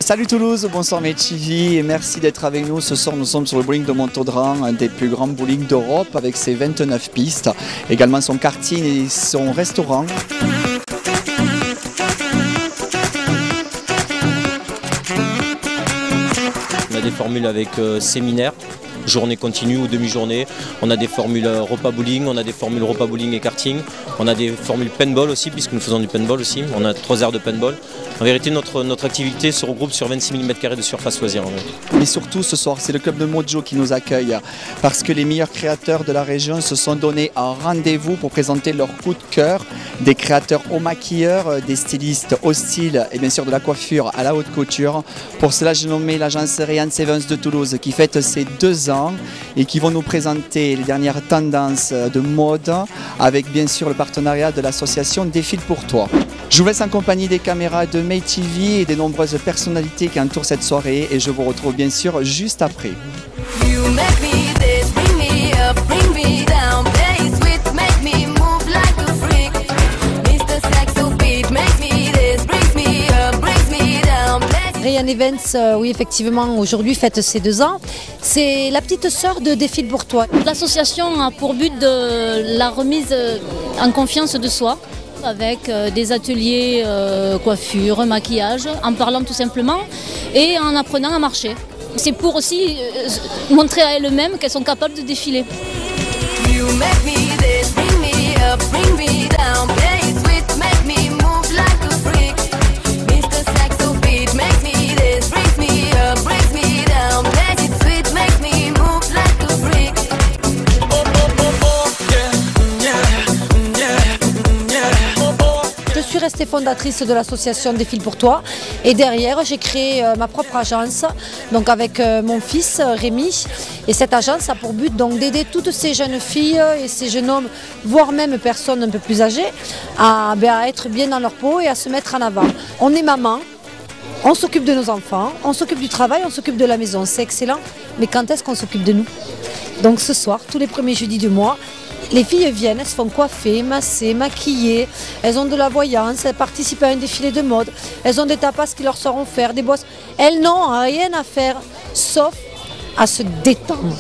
Salut Toulouse, bonsoir MyTV et merci d'être avec nous. Ce soir nous sommes sur le bowling de Montaudan, un des plus grands bowling d'Europe avec ses 29 pistes, également son karting et son restaurant. On a des formules avec séminaire, journée continue ou demi-journée. On a des formules repas bowling, on a des formules repas bowling et karting. On a des formules paintball aussi, puisque nous faisons du paintball aussi. On a 3 aires de paintball. En vérité, notre activité se regroupe sur 26 000 m² de surface loisir. Mais surtout ce soir, c'est le club de Mojo qui nous accueille parce que les meilleurs créateurs de la région se sont donnés un rendez-vous pour présenter leur coup de cœur. Des créateurs aux maquilleurs, des stylistes au style et bien sûr de la coiffure à la haute couture. Pour cela, j'ai nommé l'agence Ryan Sevens de Toulouse qui fête ses 2 ans et qui vont nous présenter les dernières tendances de mode avec bien sûr le partenariat de l'association Des fils pour toi. Je vous laisse en compagnie des caméras de MyTV et des nombreuses personnalités qui entourent cette soirée et je vous retrouve bien sûr juste après. Ryan Events, oui effectivement, aujourd'hui fête ses 2 ans. C'est la petite sœur de Des fils pour toi. L'association a pour but de la remise en confiance de soi, avec des ateliers coiffure, maquillage, en parlant tout simplement et en apprenant à marcher. C'est pour aussi montrer à elles-mêmes qu'elles sont capables de défiler. Je suis restée fondatrice de l'association Des fils pour toi et derrière j'ai créé ma propre agence donc avec mon fils Rémi et cette agence a pour but donc d'aider toutes ces jeunes filles et ces jeunes hommes voire même personnes un peu plus âgées à être bien dans leur peau et à se mettre en avant. On est maman, on s'occupe de nos enfants, on s'occupe du travail, on s'occupe de la maison, c'est excellent, mais quand est-ce qu'on s'occupe de nous? Donc ce soir, tous les premiers jeudis du mois, les filles viennent, elles se font coiffer, masser, maquiller, elles ont de la voyance, elles participent à un défilé de mode, elles ont des tapas qui leur sauront faire, des bosses. Elles n'ont rien à faire sauf à se détendre.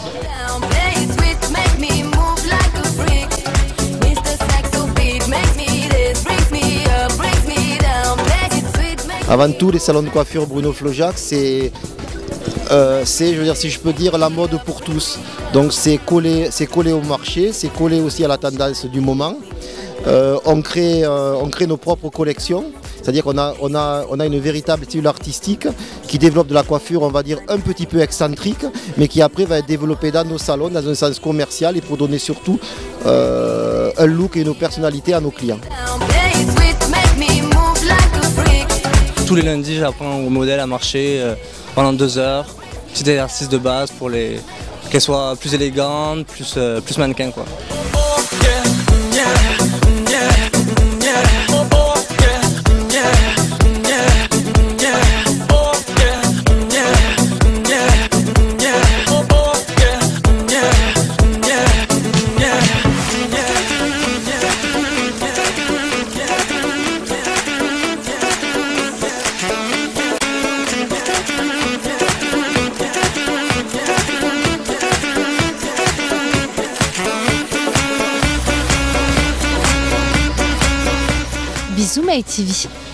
Avant tout, les salons de coiffure Bruno Flojac, c'est, je veux dire, si je peux dire, la mode pour tous. Donc c'est collé au marché, c'est collé aussi à la tendance du moment. On crée nos propres collections, c'est-à-dire qu'on a une véritable cellule artistique qui développe de la coiffure, on va dire, un petit peu excentrique, mais qui après va être développée dans nos salons, dans un sens commercial et pour donner surtout un look et une personnalité à nos clients. Tous les lundis, j'apprends aux modèles à marcher pendant 2 heures. Petit exercice de base pour qu'elles soient plus élégantes, plus mannequins, quoi. Bisous MyTV.